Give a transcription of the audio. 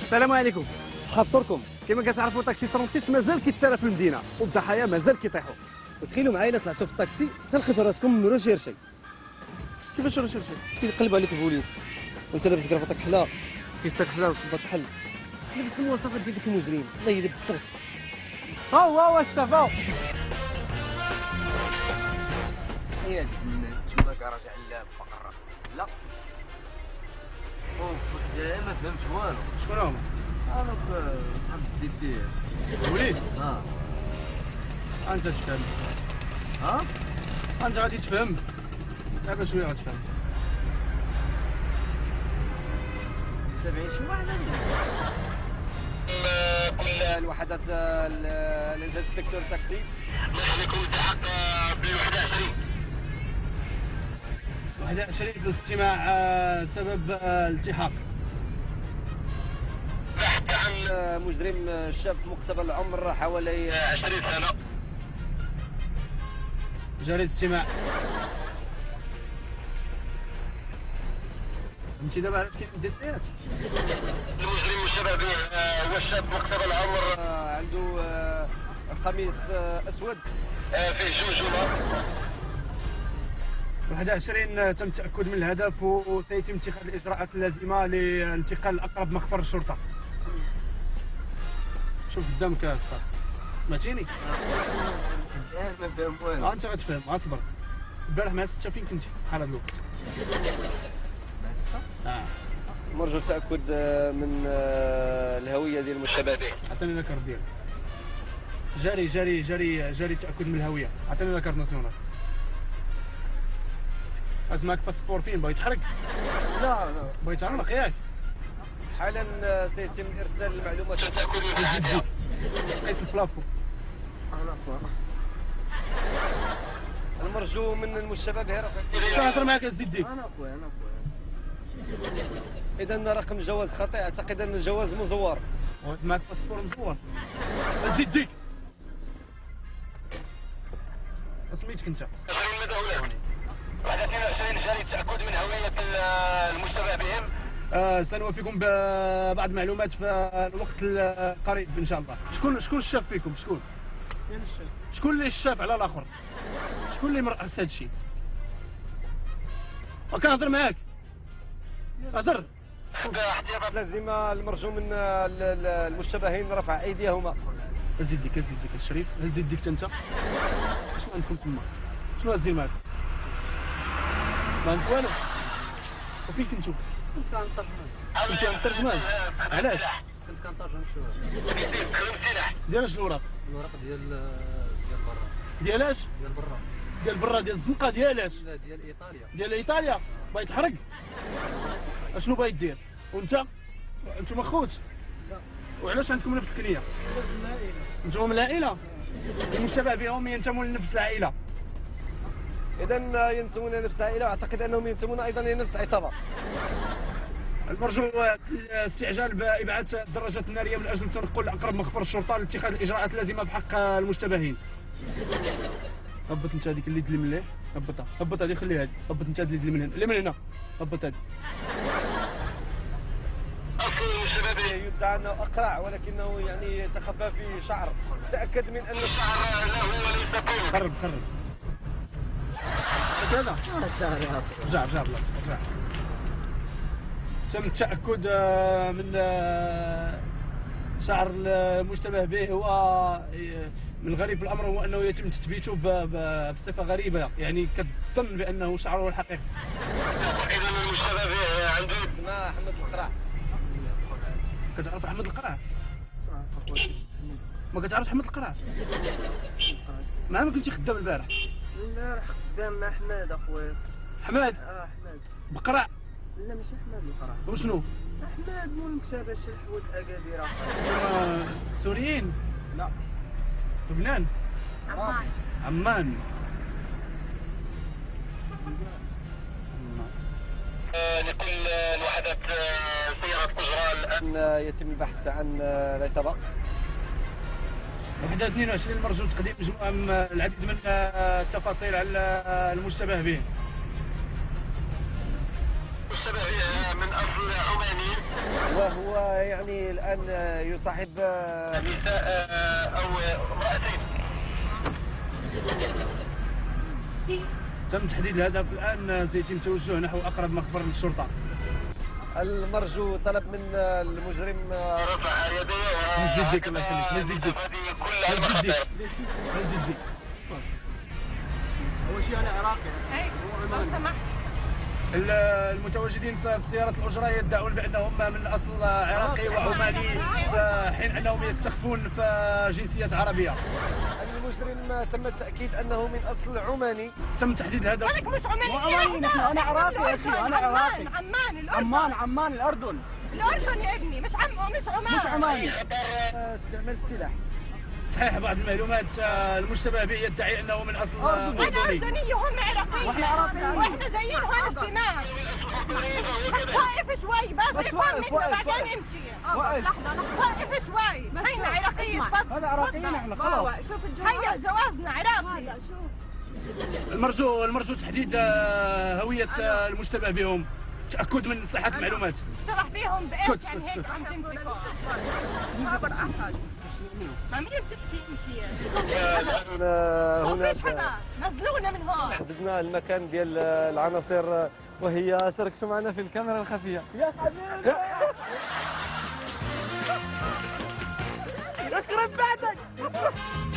السلام عليكم. صحة فطوركم. كما كتعرفوا طاكسي 36 مازال كيتسالى في المدينه والضحايا مازال كيطيحوا. وتخيلوا معايا الا طلعتوا في الطاكسي تلقيتوا راسكم من وراء شي. كيفاش راه شرشي؟ كيقلب عليك البوليس وانت لابس كرافطه كحله فيستك كحله وصباط كحل، لابس المواصفات ديال ديك المجرم. الله يهدي بالضبط. ها هو الشافا. يا تما كراج علاب فقره. لا اوف ما فهمت والو. شكون هما؟ انا صاحب الديدير البوليس؟ انت تفهم. ها انت غادي تفهم. دابا شويه غتفهم. تابعين شي واحد كل الوحدات الانسبكتور تاكسي نحن التحق بالوحدة 20. 21 في الاستماع سبب الالتحاق. بحث عن مجرم شاب مقتبل العمر حوالي 20 سنة. جريد استماع. فهمتي دابا عرفت كيف دير المجرم مشتبه به هو شاب مقتبل العمر عنده قميص اسود فيه جمجمة. 21 تم التاكد من الهدف وسيتم اتخاذ الاجراءات اللازمه للانتقال لاقرب مخفر الشرطه. شوف قدامك الصاط. سمعتيني؟ ما فهم والو. انت غتفهم اصبر. البارح مع 6 فين كنتي بحال هذا الوقت؟ مرجو التاكد من الهويه ديال المشتبه به. عطيني لاكارت ديالك. جاري التاكد من الهويه. عطيني لاكارت ناسيونال. معك باسبور فين باغي تحرق؟ لا باغي تعرق ياك؟ حالا سيتم ارسال المعلومات تأكد من صحتها. في البلافو. المرجو من المشتبه به رفع. تهضر معاك الزيد ديك. انا اخويا اذا رقم الجواز خطا، اعتقد ان الجواز مزور. معك باسبور مزور. الزيد ديك. سميتك انت؟ 20 مدهولة. 21 جاري التأكد من هوية المشتبه بهم. سنوفيكم ببعض المعلومات في الوقت القريب ان شاء الله. شكون الشاف فيكم؟ شكون اللي الشاف على الاخر؟ شكون اللي مرأس هذا الشيء؟ وكنهضر معاك. هضر. لازم المرجو من المشتبهين رفع ايديهما. هز يديك الشريف، هز يديك انت. شنو عندكم تما؟ شنو هازين معاك؟ ما عندك والو. وفين كنتو؟ كنت غنترجم. كنتو غنترجمان؟ علاش؟ كنت كنترجم شويه. ديال اش الوراق؟ الورق ديال برا. ديال اش؟ ديال برا. ديال برا ديال الزنقه ديال اش؟ لا ديال ايطاليا. ديال ايطاليا؟ باغي تحرق؟ اشنو باغي دير؟ وانت؟ انتوما خوت؟ وعلاش عندكم نفس الكنيه؟ انتم من العائله؟ المشتبه بهم ينتمون لنفس العائله. اذا ينتمون لنفس العائله، واعتقد انهم ينتمون ايضا لنفس العصابه. المرجو استعجال بابعاد الدراجات الناريه من اجل التنقل لاقرب مخفر الشرطه لاتخاذ الاجراءات اللازمه في حق المشتبهين. هبط انت هذيك اليد اللي من الليل، هبط هذه خليها هذه، هبط انت هذه اليد اللي من هنا، هبط هذه. يدعى انه اقرع ولكنه يعني يتخفى في شعر. تاكد من ان الشعر له وليس كل. قرب هذا رجع تم التاكد من شعر المشتبه به. هو من الغريب في الامر هو انه يتم تثبيته بصفه غريبه، يعني كتظن بانه شعره الحقيقي. اذا المشتبه به عنده ما احمد القرع. كتعرف احمد القرع؟ ما كتعرفش احمد القرع؟ ما كنتي خدام البارح؟ البارح خدام مع حماد اخويا. حماد؟ حماد بقرع؟ لا ماشي حماد القرع. وشنو؟ حماد مول المكتبه الحوت اكادير. انتوما سوريين؟ لا لبنان؟ عمان. لكل الوحدات سيارة أجرى الآن. يتم البحث عن العصابه. وحدة 22 المرجو تقديم مجموعة من العديد من التفاصيل على المشتبه به. مشتبه به من أصل عماني. وهو يعني الآن يصاحب نساء أو امرأتين. تم تحديد الهدف الان، سيتم التوجه نحو اقرب مخبر للشرطه. المرجو طلب من المجرم رفع يديه نزيد ديك الله يخليك، نزيد ديك، كل نزيد ديك، المخاطر. نزيد ديك. اول شيء انا عراقي. هي لو سمحت. المتواجدين في سيارة الأجرة يدعون بأنهم من أصل عراقي وعماني، في حين أنهم يستخفون في جنسية عربية. المجرم تم التأكيد أنه من أصل عماني. تم تحديد الهدف. ولك مش عماني. مو عماني نحن، أنا عراقي يا أخي، أنا عراقي. عمان الأردن. عمان الأردن. الأردن يا ابني، مش عمان. مش عماني. استعمال السلاح. صحيح بعض المعلومات، المشتبه به يدعي أنه من أصل أنا أردني. أردنية وهم عراقيين. وإحنا عراقيين. وإحنا جايين هون اجتماع. وقف شوي بس يكون واقف، منا واقف، بعدين امشي. واقف. وقف شوي. هينا عراقيين. هذا عراقيين احنا خلاص. هيا جوازنا عراقي. المرجو تحديد هوية المشتبه بهم، تأكد من صحة المعلومات. اشتبه فيهم بإيش يعني هيك عم تمسكوا؟ عم تحكي انت؟ ما فيش حدا، نزلونا من هون. حددنا المكان ديال العناصر وهي شاركتوا معنا في الكاميرا الخفية. يا حبيبي يخرب بعدك.